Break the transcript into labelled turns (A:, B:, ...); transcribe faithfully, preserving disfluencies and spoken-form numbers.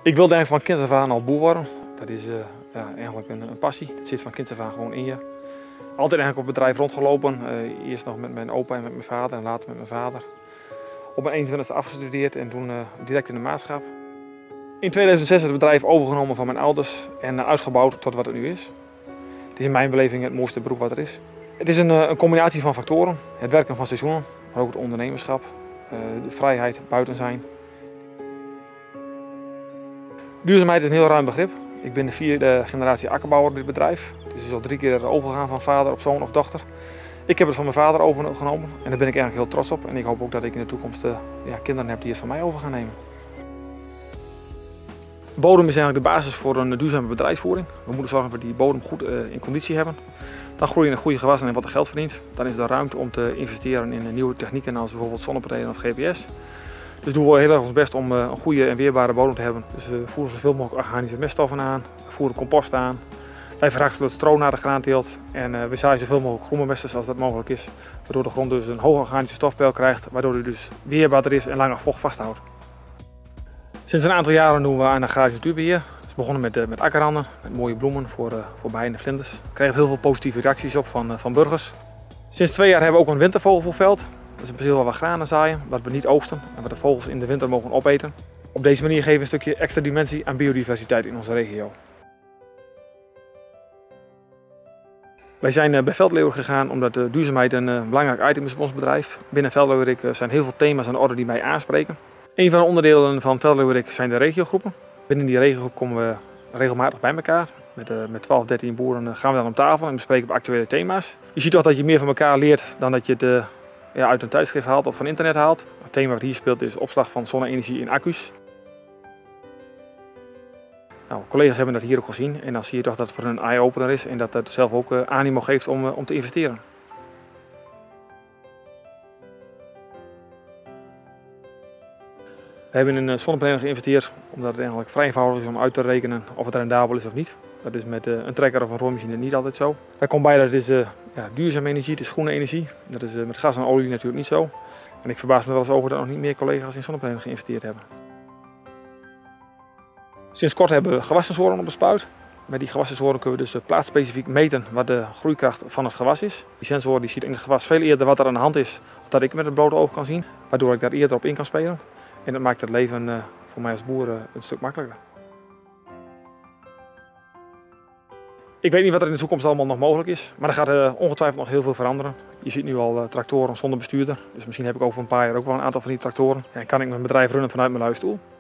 A: Ik wilde eigenlijk van kind af aan al boer worden. Dat is uh, ja, eigenlijk een, een passie. Het zit van kind af aan gewoon in je. Altijd eigenlijk op het bedrijf rondgelopen. Uh, eerst nog met mijn opa en met mijn vader en later met mijn vader. Op mijn eenentwintigste afgestudeerd en toen uh, direct in de maatschap. In tweeduizend zes is het bedrijf overgenomen van mijn ouders en uh, uitgebouwd tot wat het nu is. Het is in mijn beleving het mooiste beroep wat er is. Het is een, uh, een combinatie van factoren. Het werken van seizoenen, maar ook het ondernemerschap. Uh, de vrijheid, buiten zijn. Duurzaamheid is een heel ruim begrip. Ik ben de vierde generatie akkerbouwer in dit bedrijf. Het is dus al drie keer overgegaan van vader op zoon of dochter. Ik heb het van mijn vader overgenomen en daar ben ik eigenlijk heel trots op. En ik hoop ook dat ik in de toekomst uh, ja, kinderen heb die het van mij over gaan nemen. Bodem is eigenlijk de basis voor een duurzame bedrijfsvoering. We moeten zorgen dat we die bodem goed uh, in conditie hebben. Dan groeien er goede gewassen en wat er geld verdient. Dan is er ruimte om te investeren in nieuwe technieken als bijvoorbeeld zonnepanelen of G P S. Dus doen we heel erg ons best om een goede en weerbare bodem te hebben. Dus we voeren zoveel mogelijk organische meststoffen aan, we voeren compost aan. Wij verrachten het stro naar de graanteelt en we zaaien zoveel mogelijk groenbemesters als dat mogelijk is. Waardoor de grond dus een hoge organische stofpeil krijgt, waardoor hij dus weerbaarder is en langer vocht vasthoudt. Sinds een aantal jaren doen we aan agrarisch natuurbeheer. We zijn begonnen met, met akkerranden, met mooie bloemen voor, voor bijen en vlinders. We kregen heel veel positieve reacties op van, van burgers. Sinds twee jaar hebben we ook een wintervogelveld. Dat is een perceel waar we granen zaaien, wat we niet oogsten en wat de vogels in de winter mogen opeten. Op deze manier geven we een stukje extra dimensie aan biodiversiteit in onze regio. Wij zijn bij Veldleeuwerik gegaan omdat de duurzaamheid een belangrijk item is op ons bedrijf. Binnen Veldleeuwerik zijn heel veel thema's aan de orde die mij aanspreken. Een van de onderdelen van Veldleeuwerik zijn de regiogroepen. Binnen die regiogroep komen we regelmatig bij elkaar. Met, uh, met twaalf, dertien boeren gaan we dan om tafel en bespreken op actuele thema's. Je ziet toch dat je meer van elkaar leert dan dat je het uh, ja, uit een tijdschrift haalt of van internet haalt. Het thema wat hier speelt is opslag van zonne-energie in accu's. Nou, collega's hebben dat hier ook gezien en dan zie je toch dat het voor hun een eye-opener is en dat het zelf ook uh, animo geeft om, uh, om te investeren. We hebben in een zonnepanelen geïnvesteerd omdat het eigenlijk vrij eenvoudig is om uit te rekenen of het rendabel is of niet. Dat is met uh, een trekker of een rooimachine niet altijd zo. Daar komt bij dat het is uh, ja, duurzame energie, het is groene energie. Dat is uh, met gas en olie natuurlijk niet zo. En ik verbaas me wel eens over dat nog niet meer collega's in zonnepanelen geïnvesteerd hebben. Sinds kort hebben we gewassensoren op de spuit. Met die gewassensoren kunnen we dus plaatsspecifiek meten wat de groeikracht van het gewas is. Die sensor die ziet in het gewas veel eerder wat er aan de hand is dan dat ik met het blote oog kan zien. Waardoor ik daar eerder op in kan spelen. En dat maakt het leven uh, voor mij als boer uh, een stuk makkelijker. Ik weet niet wat er in de toekomst allemaal nog mogelijk is, maar er gaat uh, ongetwijfeld nog heel veel veranderen. Je ziet nu al uh, tractoren zonder bestuurder, dus misschien heb ik over een paar jaar ook wel een aantal van die tractoren. En kan ik mijn bedrijf runnen vanuit mijn luie stoel.